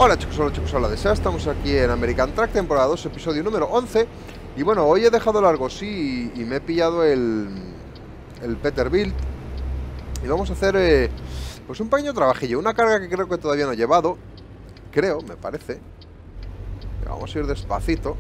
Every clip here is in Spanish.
hola chicos, hola de SEA. Estamos aquí en American Truck, temporada 2, episodio número 11. Y bueno, hoy he dejado largo sí y me he pillado el Peterbilt. Y vamos a hacer pues un pequeño trabajillo, una carga que creo que todavía no he llevado. Creo, me parece. Vamos a ir despacito.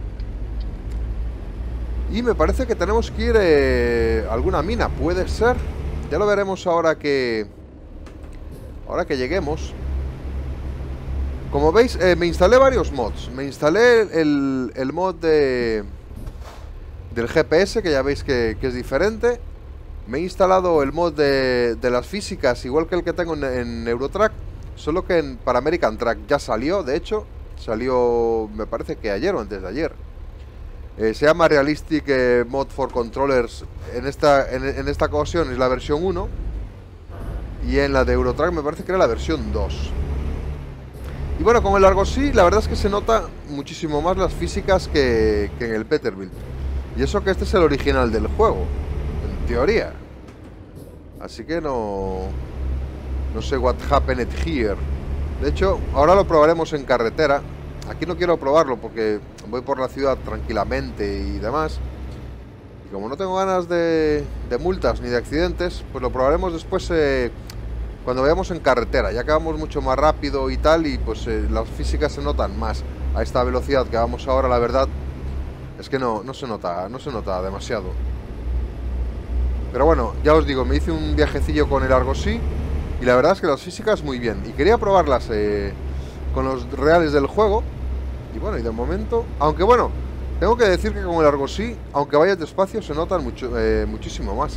Y me parece que tenemos que ir a alguna mina, puede ser. Ya lo veremos ahora que lleguemos. Como veis, me instalé varios mods. Me instalé el mod del GPS, que ya veis que es diferente. Me he instalado el mod de las físicas, igual que el que tengo en Eurotrack, solo que para American Truck ya salió, de hecho. Salió, me parece que ayer o antes de ayer. Se llama Realistic Mod for Controllers. En esta ocasión es la versión 1. Y en la de Eurotrack me parece que era la versión 2. Y bueno, con el Argosy la verdad es que se nota muchísimo más las físicas que en el Peterbilt. Y eso que este es el original del juego, en teoría. Así que no sé what happened here. De hecho, ahora lo probaremos en carretera. Aquí no quiero probarlo porque voy por la ciudad tranquilamente y demás. Y como no tengo ganas de multas ni de accidentes, pues lo probaremos después cuando vayamos en carretera. Ya que vamos mucho más rápido y tal, y pues las físicas se notan más. A esta velocidad que vamos ahora, la verdad es que no se nota demasiado. Pero bueno, ya os digo, me hice un viajecillo con el Argosy y la verdad es que las físicas muy bien. Y quería probarlas con los reales del juego. Y bueno, y de momento, aunque bueno, tengo que decir que con el Argosy, aunque vayas despacio, se notan muchísimo más.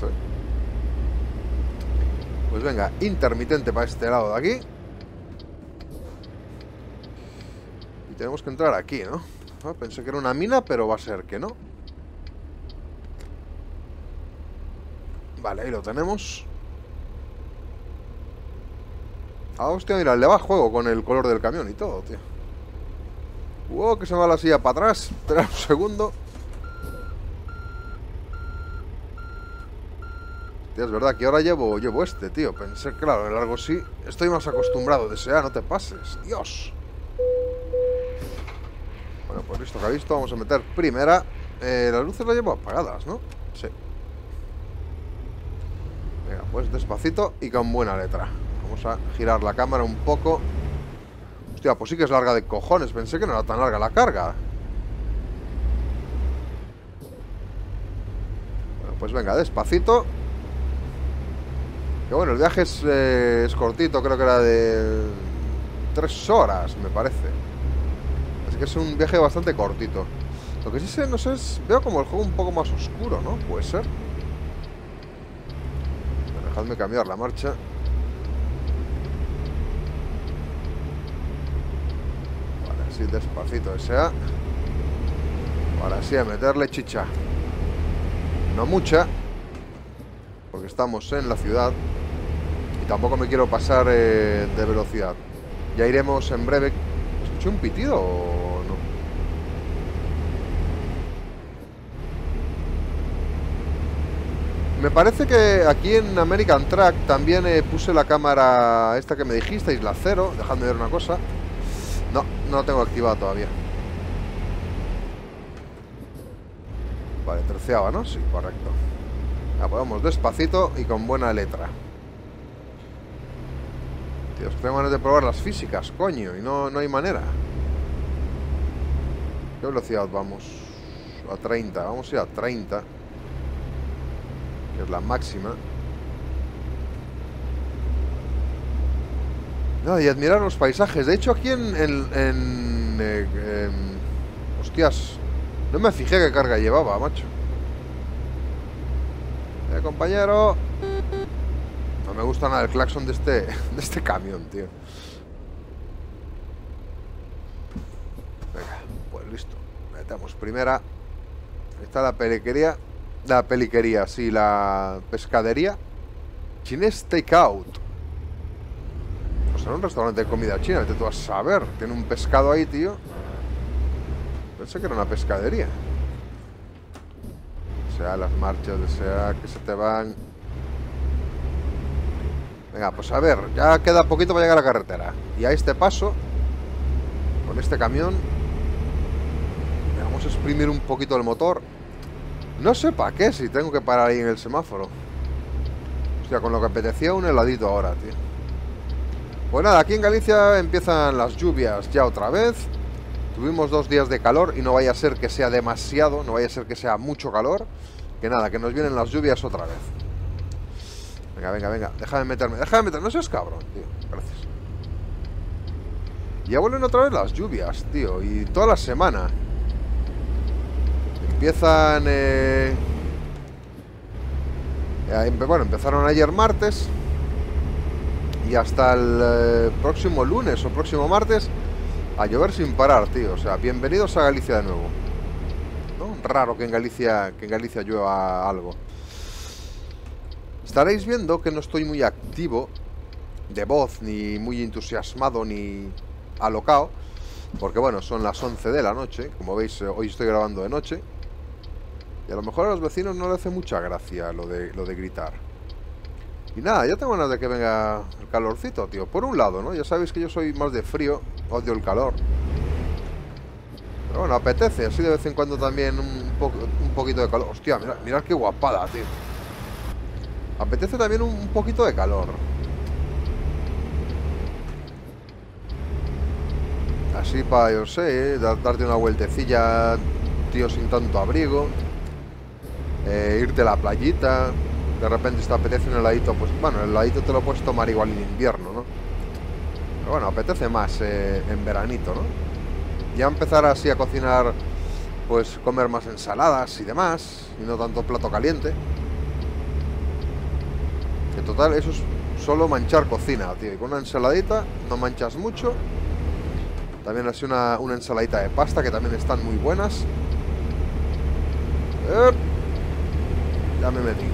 Pues venga, intermitente para este lado de aquí. Y tenemos que entrar aquí, ¿no? Pensé que era una mina, pero va a ser que no. Vale, ahí lo tenemos. Ah, hostia, mira, le va a juego con el color del camión y todo, tío. Wow, que se va la silla para atrás. Espera un segundo. Tío, es verdad que ahora llevo este, tío. Pensé, claro, en el Argosy estoy más acostumbrado de SEA, no te pases. Dios. Bueno, pues listo que ha visto, vamos a meter primera. Las luces las llevo apagadas, ¿no? Sí. Venga, pues despacito y con buena letra. Vamos a girar la cámara un poco. Hostia, pues sí que es larga de cojones. Pensé que no era tan larga la carga. Bueno, pues venga, despacito. Que bueno, el viaje es cortito. Creo que era de 3 horas, me parece. Así que es un viaje bastante cortito. Lo que sí sé, no sé, veo como el juego un poco más oscuro, ¿no? Puede ser. Bueno, dejadme cambiar la marcha. Así despacito SEA. Ahora sí a meterle chicha. No mucha, porque estamos en la ciudad y tampoco me quiero pasar de velocidad. Ya iremos en breve. ¿Escuché un pitido o no? Me parece que aquí en American Truck también puse la cámara esta que me dijisteis, la 0. Dejadme ver una cosa. No la tengo activada todavía. Vale, terciaba, ¿no? Sí, correcto. La ponemos despacito y con buena letra. Tío, tengo ganas de probar las físicas, coño. Y no hay manera. ¿Qué velocidad vamos? A 30, vamos a ir a 30. Que es la máxima. No, y admirar los paisajes. De hecho, aquí hostias, no me fijé qué carga llevaba, macho. Compañero. No me gusta nada el claxon de este camión, tío. Venga, pues listo. Metemos primera. Ahí está la peliquería. Sí, la pescadería. Chinese Takeout. O sea, un restaurante de comida china, vete tú a saber. Tiene un pescado ahí, tío. Pensé que era una pescadería. O sea, las marchas de SEA que se te van. Venga, pues a ver, ya queda poquito para llegar a la carretera. Y a este paso con este camión. Vamos a exprimir un poquito el motor. No sé para qué, si tengo que parar ahí en el semáforo. Hostia, con lo que apetecía un heladito ahora, tío. Pues nada, aquí en Galicia empiezan las lluvias ya otra vez. Tuvimos 2 días de calor y no vaya a ser que sea demasiado, no vaya a ser que sea mucho calor. Que nada, que nos vienen las lluvias otra vez. Venga, venga, venga, déjame meterme, no seas cabrón, tío, gracias. Ya vuelven otra vez las lluvias, tío, y toda la semana. Empiezan, bueno, empezaron ayer martes. Y hasta el próximo lunes o próximo martes a llover sin parar, tío. O sea, bienvenidos a Galicia de nuevo, ¿no? Raro que en Galicia llueva algo. Estaréis viendo que no estoy muy activo de voz, ni muy entusiasmado, ni alocado. Porque bueno, son las 11 de la noche. Como veis, hoy estoy grabando de noche. Y a lo mejor a los vecinos no les hace mucha gracia lo de gritar. Y nada, ya tengo ganas de que venga el calorcito, tío. Por un lado, ¿no? Ya sabéis que yo soy más de frío, odio el calor. Pero bueno, apetece, así de vez en cuando también un poquito de calor. Hostia, mirad qué guapada, tío. Apetece también un poquito de calor. Así para, yo sé, darte una vueltecilla, tío, sin tanto abrigo. Irte a la playita. De repente te apetece un heladito, pues bueno, el heladito te lo puedes tomar igual en invierno, ¿no? Pero bueno, apetece más en veranito, ¿no? Ya empezar así a cocinar, pues comer más ensaladas y demás, y no tanto plato caliente. En total, eso es solo manchar cocina, tío. Y con una ensaladita no manchas mucho. También así una ensaladita de pasta, que también están muy buenas. Ya me metí.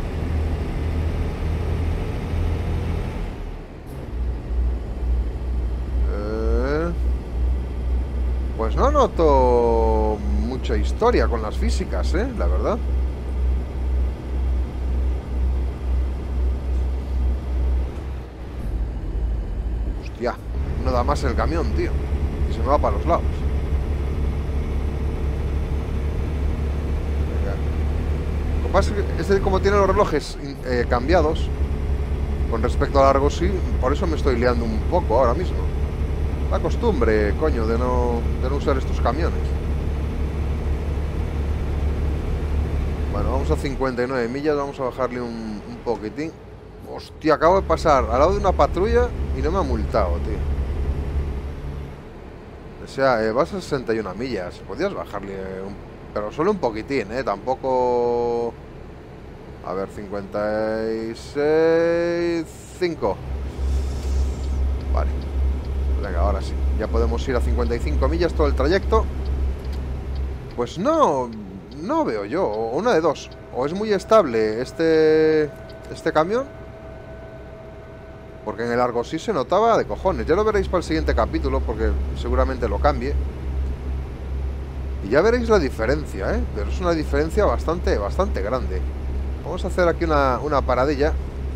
Pues no noto mucha historia con las físicas, la verdad. Hostia, no da más el camión, tío. Y se me va para los lados. Venga. Lo que pasa es que como tiene los relojes cambiados con respecto a largo, sí, por eso me estoy liando un poco ahora mismo. La costumbre, coño, de no usar estos camiones. Bueno, vamos a 59 millas, vamos a bajarle un poquitín. Hostia, acabo de pasar al lado de una patrulla y no me ha multado, tío. O sea, vas a 61 millas, podrías bajarle pero solo un poquitín, tampoco... A ver, 56... 5. Vale. Venga, ahora sí. Ya podemos ir a 55 millas todo el trayecto. Pues no veo yo. O una de dos. O es muy estable este camión. Porque en el largo sí se notaba de cojones. Ya lo veréis para el siguiente capítulo, porque seguramente lo cambie. Y ya veréis la diferencia, pero es una diferencia bastante grande. Vamos a hacer aquí una paradilla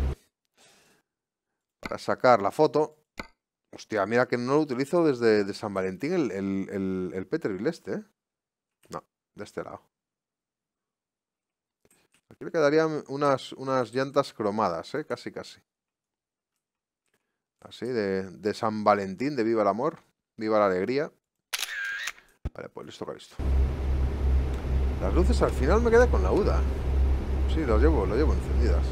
para sacar la foto. Hostia, mira que no lo utilizo desde de San Valentín el Peterbilt este, No, de este lado. Aquí le quedarían unas llantas cromadas, casi. Así, de San Valentín, de viva el amor, viva la alegría. Vale, pues listo con esto. Las luces al final me quedé con la UDA. Sí, lo llevo encendidas.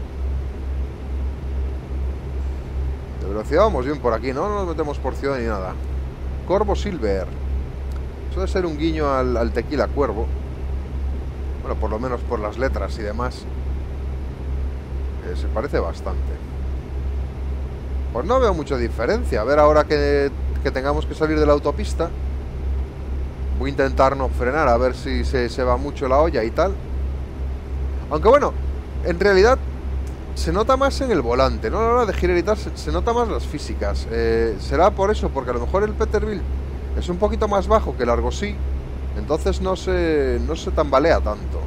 De velocidad vamos bien por aquí, ¿no? No nos metemos por ciudad ni nada. Corvo Silver. Eso debe ser un guiño al tequila Cuervo. Bueno, por lo menos por las letras y demás. Se parece bastante. Pues no veo mucha diferencia. A ver, ahora que tengamos que salir de la autopista, voy a intentar no frenar, a ver si se va mucho la olla y tal. Aunque bueno, en realidad se nota más en el volante, ¿no? A la hora de girar y tal, se nota más las físicas. Será por eso, porque a lo mejor el Peterbilt es un poquito más bajo que el Argosy, entonces no se tambalea tanto.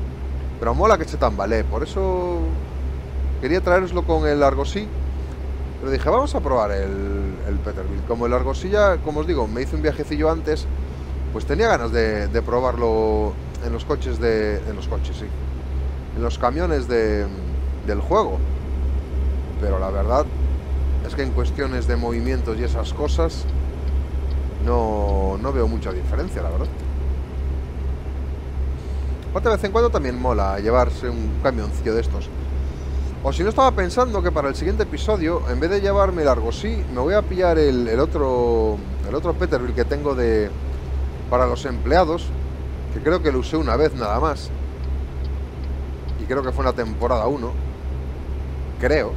Pero mola que se tambalee, por eso quería traeroslo con el Argosy. Pero dije, vamos a probar el Peterbilt. Como el Argosilla, como os digo, me hice un viajecillo antes, pues tenía ganas de probarlo en los coches en los coches, sí. En los camiones del juego. Pero la verdad es que en cuestiones de movimientos y esas cosas no veo mucha diferencia, la verdad. De vez en cuando también mola llevarse un camioncillo de estos. O si no, estaba pensando que para el siguiente episodio, en vez de llevarme el Argosy, me voy a pillar el otro Peterbilt que tengo para los empleados, que creo que lo usé una vez nada más. Y creo que fue en la temporada 1. Creo.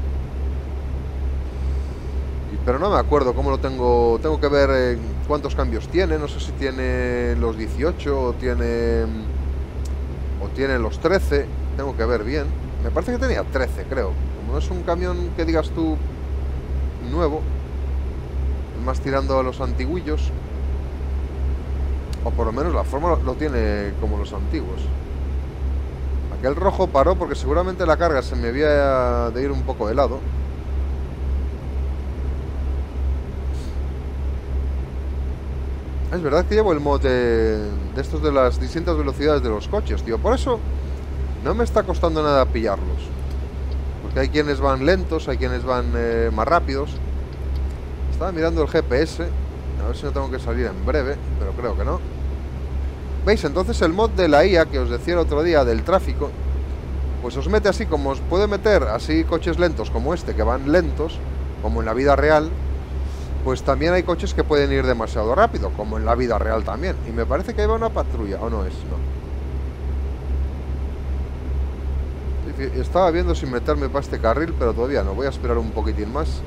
Pero no me acuerdo cómo lo tengo. Tengo que ver cuántos cambios tiene. No sé si tiene los 18 o tiene los 13. Tengo que ver bien. Me parece que tenía 13, creo. Como no es un camión que digas tú nuevo, más tirando a los antiguillos, o por lo menos la forma lo tiene como los antiguos. Aquel rojo paró porque seguramente la carga se me había de ir un poco de lado. Es verdad que llevo el mod de estos de las distintas velocidades de los coches, tío. Por eso no me está costando nada pillarlos. Porque hay quienes van lentos, hay quienes van más rápidos. Estaba mirando el GPS. A ver si no tengo que salir en breve, pero creo que no. ¿Veis? Entonces el mod de la IA que os decía el otro día del tráfico, pues os mete así, como os puede meter así coches lentos como este, que van lentos, como en la vida real. Pues también hay coches que pueden ir demasiado rápido, como en la vida real también. Y me parece que ahí va una patrulla, ¿o no es? No. Estaba viendo si meterme para este carril, pero todavía no. Voy a esperar un poquitín más.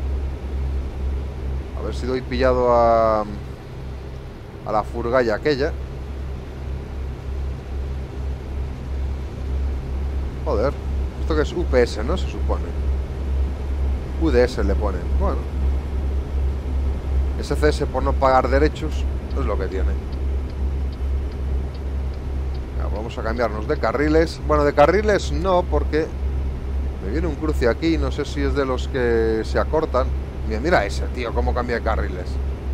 A ver si doy pillado a la furgalla aquella. Joder. Esto que es UPS, ¿no? Se supone. UDS le ponen. Bueno. SCS por no pagar derechos es lo que tiene. Ya, vamos a cambiarnos de carriles. Bueno, de carriles no, porque me viene un cruce aquí. No sé si es de los que se acortan. Mira ese, tío, cómo cambia de carriles.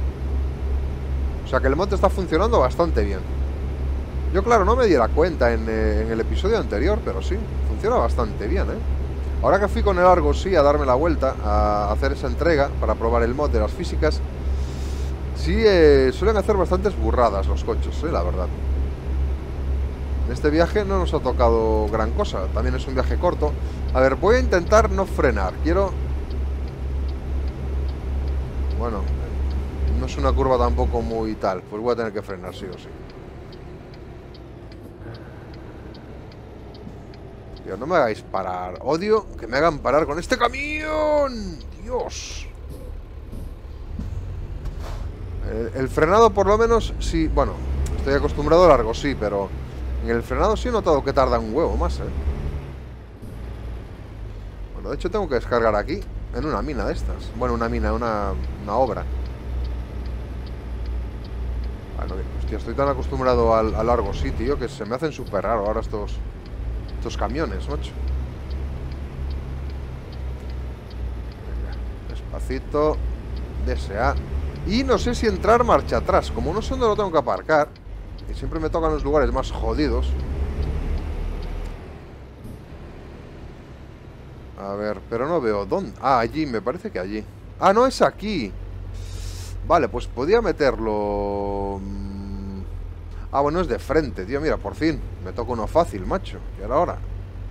O sea que el mod está funcionando bastante bien. Yo, claro, no me diera cuenta en el episodio anterior, pero sí, funciona bastante bien, ¿eh? Ahora que fui con el Argosy a darme la vuelta, a hacer esa entrega para probar el mod de las físicas, sí, suelen hacer bastantes burradas los coches, la verdad. En este viaje no nos ha tocado gran cosa. También es un viaje corto. A ver, voy a intentar no frenar. Quiero... Bueno, no es una curva tampoco muy tal. Pues voy a tener que frenar sí o sí. Tío, no me hagáis parar. Odio que me hagan parar con este camión. Dios. El frenado por lo menos sí, bueno, estoy acostumbrado a largo, sí, pero en el frenado sí he notado que tarda un huevo más, Bueno, de hecho tengo que descargar aquí, en una mina de estas. Bueno, una mina, una obra. Bueno, hostia, estoy tan acostumbrado al largo, sí, tío, que se me hacen súper raro ahora estos camiones, macho. Venga, despacito, DSA. Y no sé si entrar marcha atrás. Como no sé dónde lo tengo que aparcar, y siempre me tocan los lugares más jodidos. A ver, pero no veo dónde. Ah, allí, me parece que allí. Ah, no, es aquí. Vale, pues podía meterlo. Ah, bueno, es de frente, tío. Mira, por fin me toca uno fácil, macho. Y ahora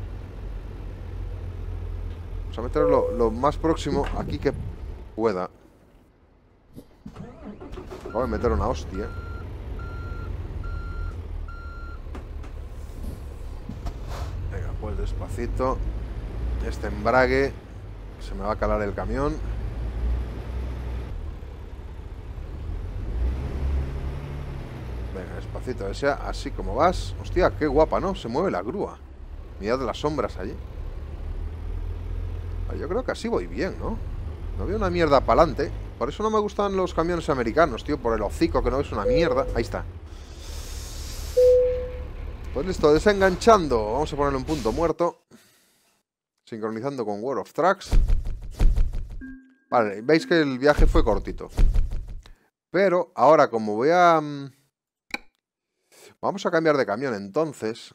vamos a meterlo lo más próximo aquí que pueda. Acabo de meter una hostia. Venga, pues despacito. Este embrague. Se me va a calar el camión. Venga, despacito. Sea así como vas. Hostia, qué guapa, ¿no? Se mueve la grúa. Mirad las sombras allí. Yo creo que así voy bien, ¿no? No veo una mierda para adelante. Por eso no me gustan los camiones americanos, tío. Por el hocico, que no es una mierda. Ahí está. Pues listo, desenganchando. Vamos a ponerle un punto muerto. Sincronizando con World of Trucks. Vale, veis que el viaje fue cortito. Pero ahora como voy a... vamos a cambiar de camión entonces.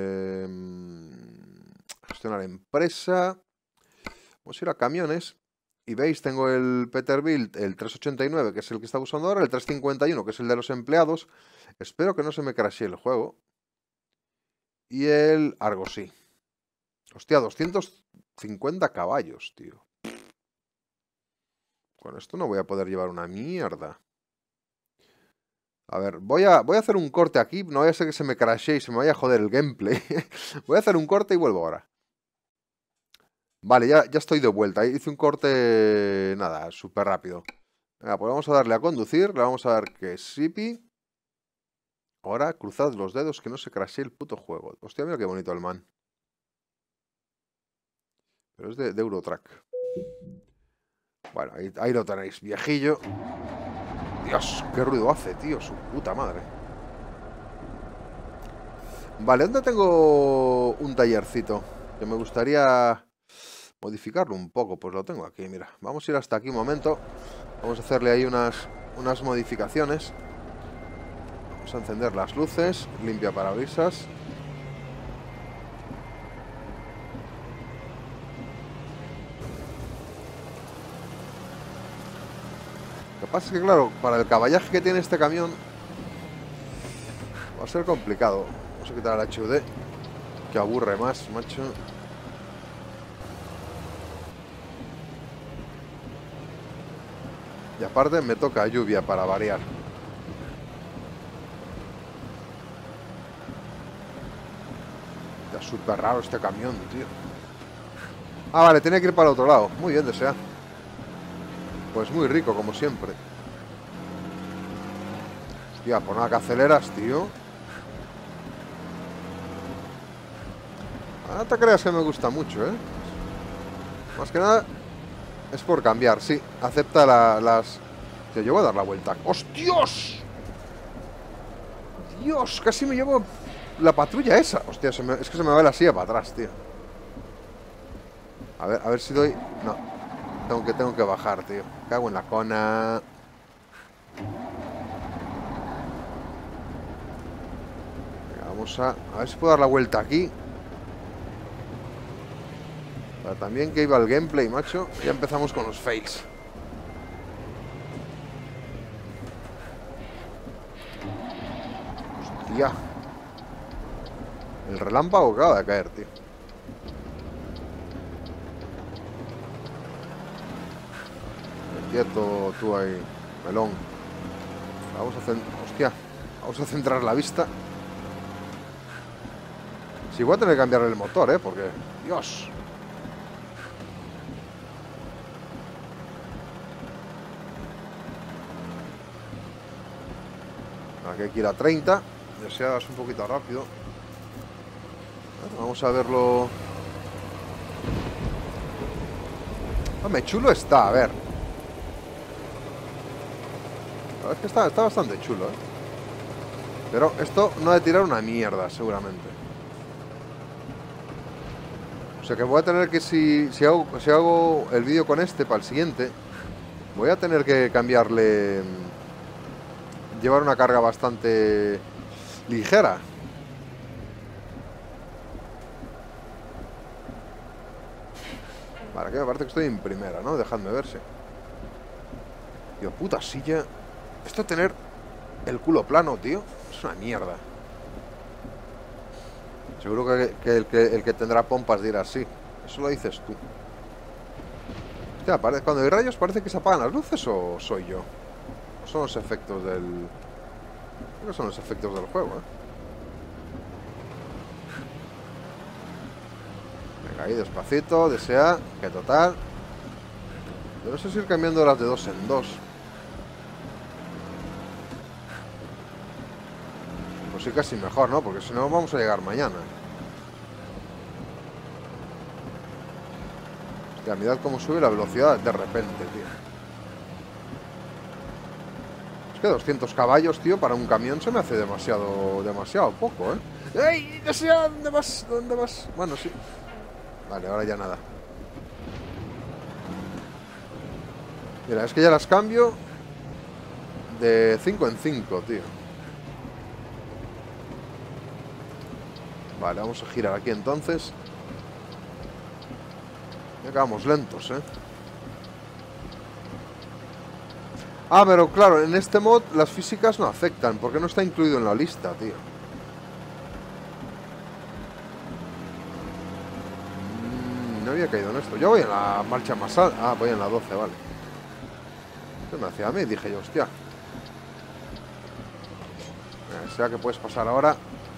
Gestionar empresa. Vamos a ir a camiones. Y veis, tengo el Peterbilt, el 389, que es el que está usando ahora, el 351, que es el de los empleados. Espero que no se me crashee el juego. Y el Argosy. Hostia, 250 caballos, tío. Con esto no voy a poder llevar una mierda. A ver, voy a hacer un corte aquí. No vaya a ser que se me crashee y se me vaya a joder el gameplay. Voy a hacer un corte y vuelvo ahora. Vale, ya estoy de vuelta. Hice un corte, nada, súper rápido. Venga, pues vamos a darle a conducir. Le vamos a dar que Sipi. Ahora cruzad los dedos que no se crashee el puto juego. Hostia, mira qué bonito el man. Pero es de Eurotrack. Bueno, ahí lo tenéis, viejillo. Dios, qué ruido hace, tío, su puta madre. Vale, ¿dónde tengo un tallercito? Que me gustaría modificarlo un poco. Pues lo tengo aquí, mira. Vamos a ir hasta aquí un momento. Vamos a hacerle ahí unas modificaciones. Vamos a encender las luces. Limpia parabrisas. Lo que pasa es que, claro, para el caballaje que tiene este camión va a ser complicado. Vamos a quitar el HUD, que aburre más, macho. Y aparte me toca lluvia para variar. Ya es súper raro este camión, tío. Ah, vale, tiene que ir para el otro lado. Muy bien, desea. Pues muy rico, como siempre. Hostia, por nada que aceleras, tío. No te creas que me gusta mucho, ¿eh? Más que nada es por cambiar, sí. Acepta las... Te llevo a dar la vuelta. ¡Hostios! Dios, casi me llevo la patrulla esa. Hostia, es que se me va la silla para atrás, tío. A ver si doy... No. Tengo que bajar, tío. Cago en la cona. Venga, vamos a ver si puedo dar la vuelta aquí. Pero también que iba el gameplay, macho. Ya empezamos con los fails. Hostia. El relámpago acaba de caer, tío. Quieto tú ahí, melón. Hostia. Vamos a centrar la vista. Sí, voy a tener que cambiar el motor, porque... Dios. Aquí hay que ir a 30. Deseas un poquito rápido. Vamos a verlo. Hombre, chulo está, a ver. La verdad es que está bastante chulo, Pero esto no ha de tirar una mierda, seguramente. O sea que voy a tener que, si hago el vídeo con este para el siguiente, voy a tener que cambiarle... Llevar una carga bastante ligera. Vale, aquí me parece que estoy en primera, ¿no? Dejadme verse. Tío, puta silla. Esto de tener el culo plano, tío, es una mierda. Seguro que el que tendrá pompas dirá así. Eso lo dices tú. Hostia, cuando hay rayos parece que se apagan las luces, o soy yo. O son los efectos del... Creo que son los efectos del juego, Venga, ahí despacito, desea, que total. Debes ir cambiando las de 2 en 2. Pues sí, casi mejor, ¿no? Porque si no vamos a llegar mañana. Hostia, mirad cómo sube la velocidad de repente, tío. Es que 200 caballos, tío, para un camión se me hace demasiado poco, ¡Ey! ¡Desea! ¿Dónde vas? ¿Dónde vas? Bueno, sí. Vale, ahora ya nada. Mira, es que ya las cambio de 5 en 5, tío. Vale, vamos a girar aquí entonces. Ya acabamos lentos, ¿eh? Ah, pero claro, en este mod las físicas no afectan, porque no está incluido en la lista, tío. No había caído en esto. Yo voy en la marcha más alta. Ah, voy en la 12, vale. ¿Qué me hacía a mí? Dije yo, hostia. Sea que puedes pasar ahora.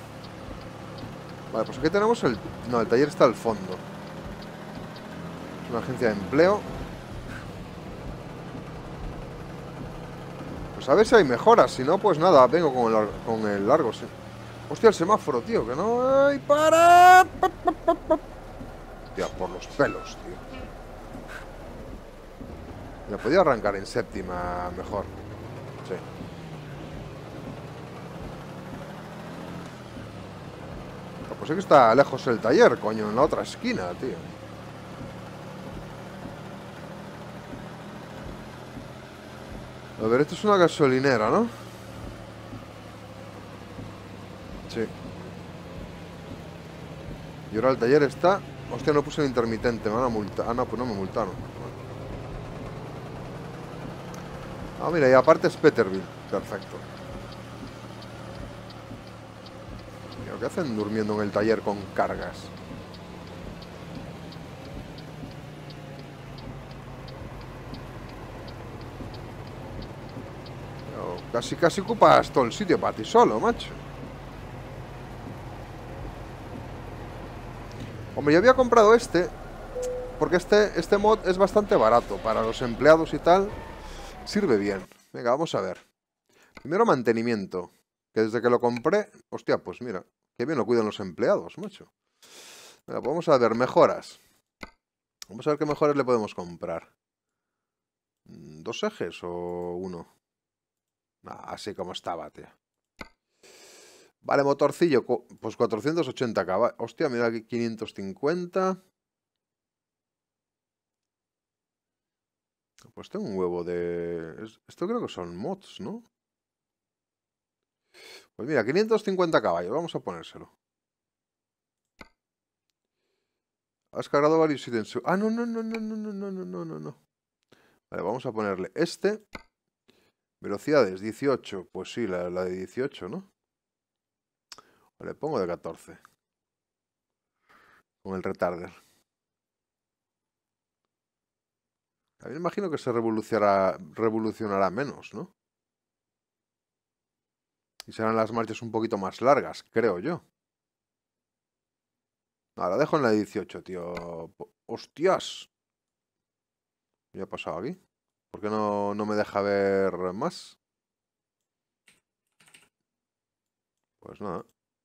Vale, pues aquí tenemos el... No, el taller está al fondo. Es una agencia de empleo. Pues a ver si hay mejoras. Si no, pues nada, vengo con el largo, sí. Hostia, el semáforo, tío, que no... ¡Ay, para! Hostia, por los pelos, tío. Me podía arrancar en séptima mejor. Sí. Pues es que está lejos el taller, coño, en la otra esquina, tío. A ver, esto es una gasolinera, ¿no? Sí. Y ahora el taller está... Hostia, no puse el intermitente, me van a multar. Ah, no, pues no me multaron. Ah, mira, y aparte es Peterbilt. Perfecto. ¿Qué hacen durmiendo en el taller con cargas? Casi ocupas todo el sitio para ti solo, macho. Hombre, yo había comprado este, porque este mod es bastante barato. Para los empleados y tal, sirve bien. Venga, vamos a ver. Primero mantenimiento, que desde que lo compré... Hostia, pues mira, qué bien lo cuidan los empleados, macho. Venga, pues vamos a ver, mejoras. Vamos a ver qué mejoras le podemos comprar. ¿2 ejes o uno? Así como estaba, tío. Vale, motorcillo, pues 480 caballos. Hostia, mira aquí 550. Pues tengo un huevo de... Esto creo que son mods, ¿no? Pues mira, 550 caballos, vamos a ponérselo. Has cargado varios ítems. Ah, no, no, no, no, no, no, no, no, no, no, no. Vale, vamos a ponerle este. Velocidades, 18. Pues sí, la de 18, ¿no? Le pongo de 14. Con el retarder. A mí me imagino que se revolucionará menos, ¿no? Y serán las marchas un poquito más largas, creo yo. No, la dejo en la 18, tío. ¡Hostias! ¿Qué ha pasado aquí? ¿Por qué no me deja ver más? Pues nada.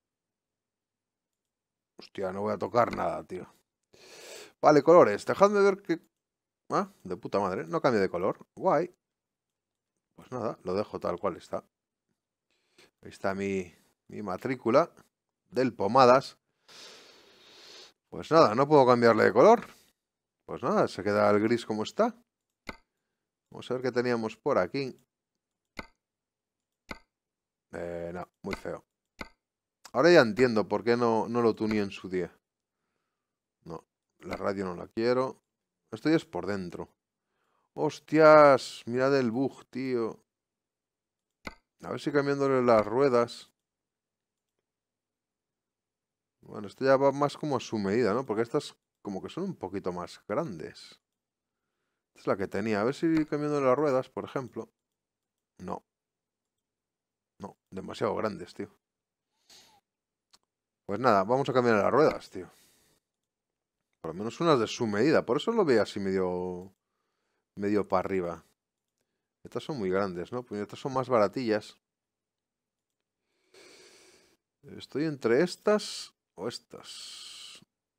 Hostia, no voy a tocar nada, tío. Vale, colores. Dejadme ver que... Ah, de puta madre. No cambia de color. Guay. Pues nada, lo dejo tal cual está. Ahí está mi matrícula del Pomadas. Pues nada, no puedo cambiarle de color. Pues nada, se queda el gris como está. Vamos a ver qué teníamos por aquí. No, muy feo. Ahora ya entiendo por qué no lo tuneé en su día. No, la radio no la quiero. Esto ya es por dentro. Hostias, mirad el bug, tío. A ver si cambiándole las ruedas. Bueno, esto ya va más como a su medida, ¿no? Porque estas como que son un poquito más grandes. Esta es la que tenía. A ver si cambiándole las ruedas, por ejemplo. No. No, demasiado grandes, tío. Pues nada, vamos a cambiar las ruedas, tío. Por lo menos unas de su medida. Por eso lo veo así medio para arriba. Estas son muy grandes, ¿no? Pues estas son más baratillas. Estoy entre estas o estas.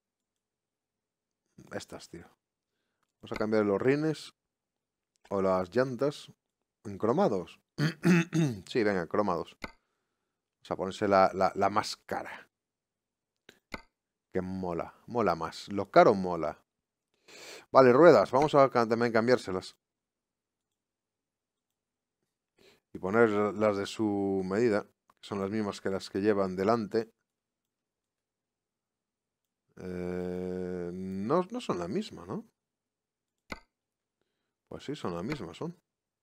Estas, tío. Vamos a cambiar los rines o las llantas en cromados. Sí, venga, cromados. Vamos a ponerse la más cara. Que mola, mola más. Lo caro mola. Vale, ruedas. Vamos a también cambiárselas. Y poner las de su medida, que son las mismas que las que llevan delante. No son la misma, ¿no? Pues sí, son la misma, son.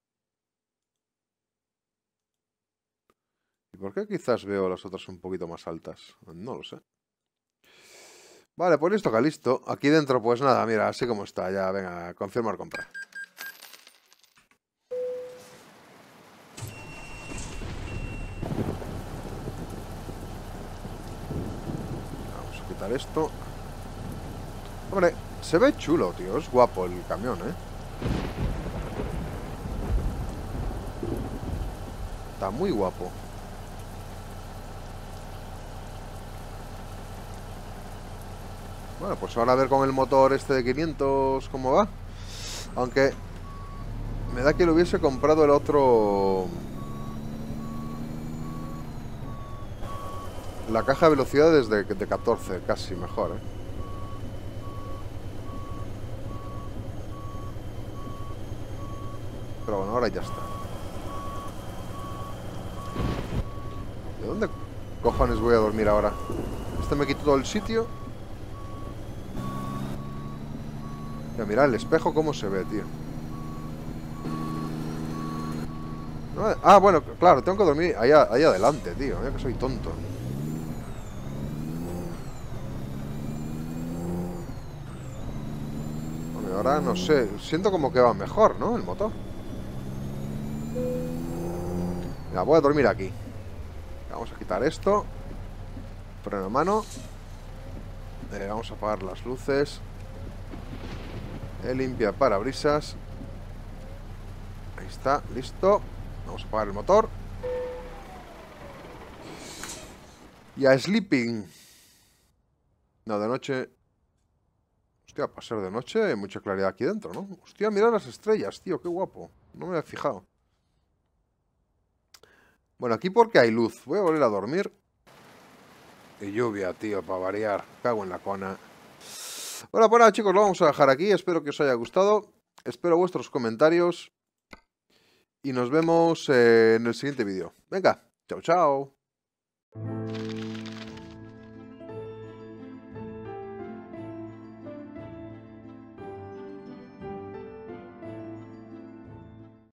¿Y por qué quizás veo las otras un poquito más altas? No lo sé. Vale, pues listo, Calisto. Aquí dentro, pues nada, mira, así como está. Ya, venga, confirmar compra. Vamos a quitar esto. Hombre, se ve chulo, tío. Es guapo el camión, ¿eh? Está muy guapo. Bueno, pues ahora a ver con el motor este de 500 cómo va. Aunque me da que le hubiese comprado el otro... La caja de velocidad desde de 14, casi mejor, ¿eh? Pero bueno, ahora ya está. ¿De dónde cojones voy a dormir ahora? Este me quitó todo el sitio. Ya, mira el espejo cómo se ve, tío. Ah, bueno, claro, tengo que dormir ahí adelante, tío. Mira que soy tonto. Bueno, ahora no sé. Siento como que va mejor, ¿no? El motor. Mira, voy a dormir aquí. Vamos a quitar esto. Freno a mano. Vamos a apagar las luces. Limpia parabrisas. Ahí está, listo. Vamos a apagar el motor. Y a sleeping. No, de noche. Hostia, para ser de noche hay mucha claridad aquí dentro, ¿no? Hostia, mira las estrellas, tío, qué guapo. No me había fijado. Bueno, aquí porque hay luz. Voy a volver a dormir. Y lluvia, tío, para variar. Cago en la cona. Bueno, pues nada, chicos, lo vamos a dejar aquí. Espero que os haya gustado. Espero vuestros comentarios. Y nos vemos en el siguiente vídeo. Venga, chao, chao.